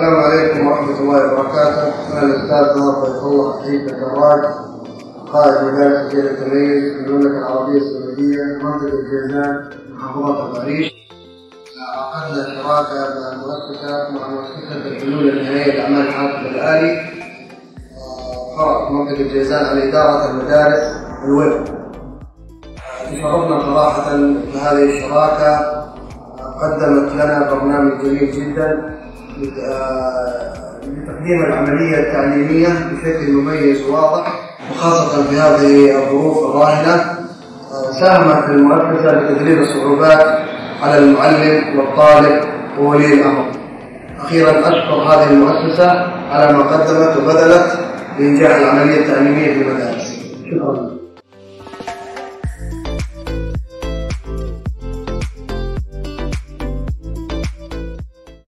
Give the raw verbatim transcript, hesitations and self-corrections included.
السلام عليكم ورحمة الله وبركاته. أنا الأستاذ ناصر الله عيد الدراج، قائد مدارس الجيل التمييز في المملكة العربية السعودية منطقة جيزان محافظة العريش. عقدنا شراكة مع مؤسسة مع مؤسسة الحلول النهائية لأعمال الحاسب الآلي فرع منطقة جيزان على إدارة المدارس الويب. تشرفنا صراحة في هذه الشراكة، قدمت لنا برنامج جميل جدا لتقديم العملية التعليمية بشكل مميز وواضح، وخاصة في هذه الظروف الراهنة. ساهمت المؤسسة بتقليل الصعوبات على المعلم والطالب وولي الأمر. أخيرا أشكر هذه المؤسسة على ما قدمت وبذلت لإنجاح العملية التعليمية في المدارس. شكرا.